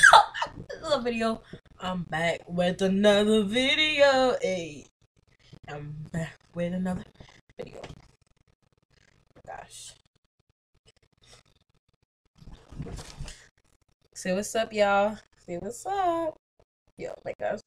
Another video. I'm back with another video. Hey, I'm back with another video. Gosh. Say what's up, y'all. Say what's up. Yo, my gosh.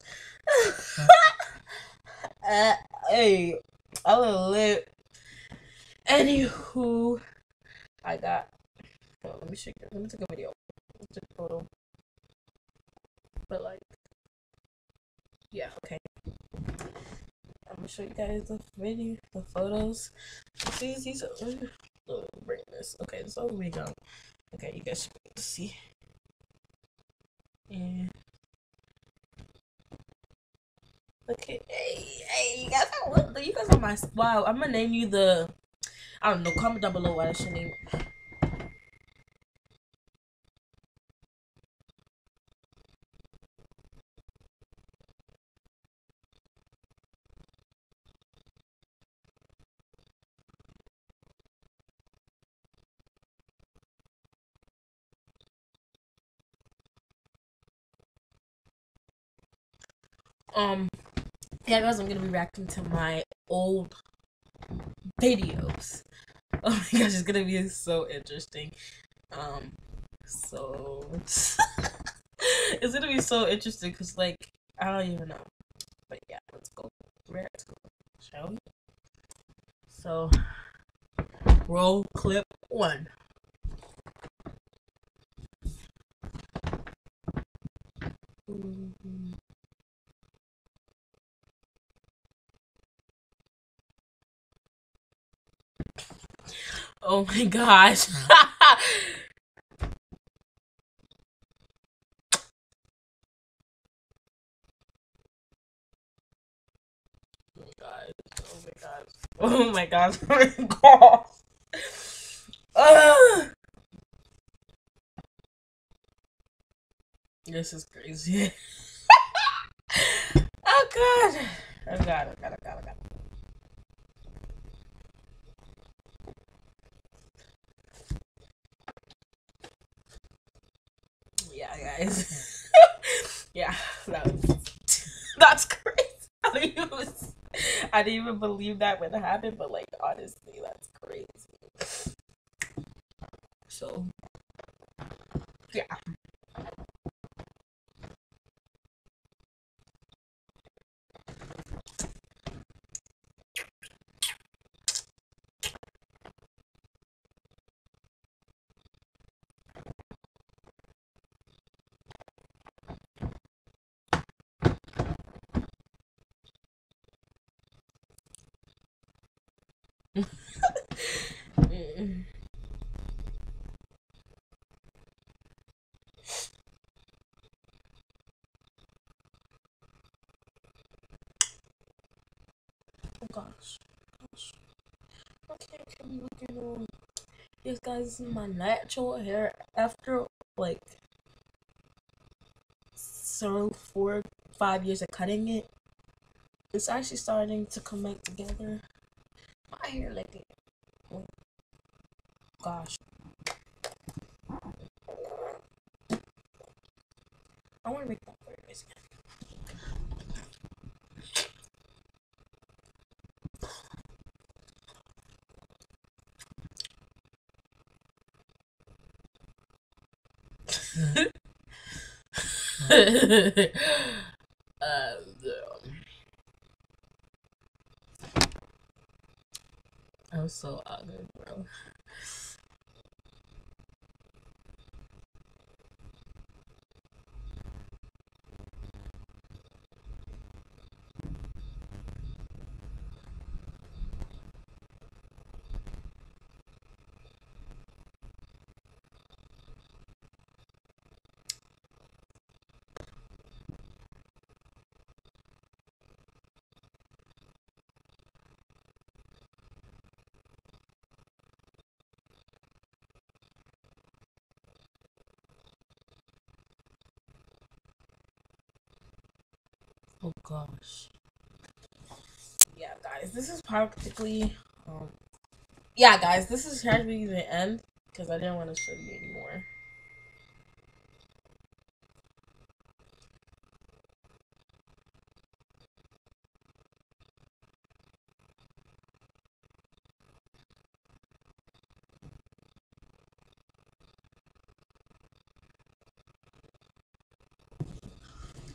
uh, hey, I was lit. Anywho, I got. Oh, let me shake it. Let me take a video. Take a photo. But like, yeah, okay. I'm gonna show you guys the video, the photos. See, so bring this. Okay, so we go. Okay, you guys should be able to see. And okay, hey, you guys are my wow. I'm gonna name you the. I don't know. Comment down below what I should name. Yeah, guys, I'm gonna be reacting to my old videos. Oh my gosh, it's gonna be so interesting. So it's gonna be so interesting because like I don't even know. But yeah, let's go. Let's go. Shall we? So roll clip one. Oh my gosh. Oh my god. Oh my god. Oh my god. This is crazy. Oh god. Oh god. Oh god. Oh god. Oh god. Yeah, guys. Yeah, that's crazy. I didn't even believe that when it happened, but like honestly, that's crazy. So yeah. Oh gosh. Okay, can we look at yes guys, this is my natural hair after like so 4-5 years of cutting it. It's actually starting to come back together. My hair like it. Oh gosh. I wanna make that for you guys again. I'm so ugly, bro. Oh gosh. Yeah, guys, this is practically yeah, guys, this is practically the end because I didn't want to show you anymore.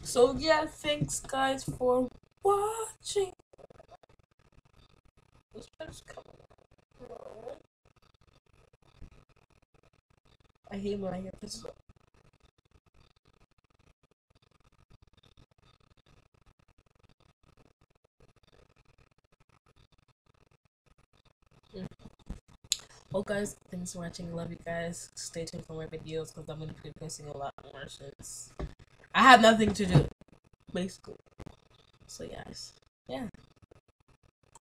So yeah, thanks guys for watching. This better come on. I hate when I hear this. Well, guys, thanks for watching. Love you guys. Stay tuned for more videos because I'm going to be posting a lot more since I have nothing to do, basically. So, guys, yeah.